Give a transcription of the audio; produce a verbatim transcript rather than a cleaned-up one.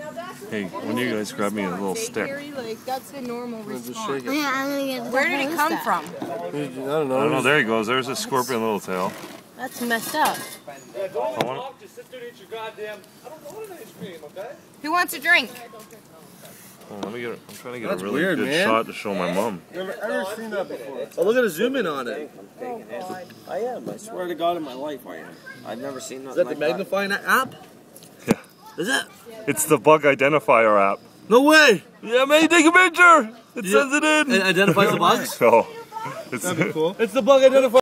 Hey, when you guys grab me a little stick. Like, that's the normal response. Yeah, I'm gonna get Where did it come from? I don't know. I don't know. There he goes. There's a scorpion little tail. That's messed up. I want Who wants a drink? Oh, let me get. I'm trying to get That's a really weird, good man. shot to show my mom. Never ever seen that before. Oh, look at the zoom in on it. Oh, God. I am. I swear to God in my life I am. I've never seen nothing Is that the like that. magnifying app? Yeah. Is it? It's the bug identifier app. No way! Yeah, man, take a picture. It Yeah. says it in. It identifies the bugs? No. It's That'd be cool. It's the bug identifier.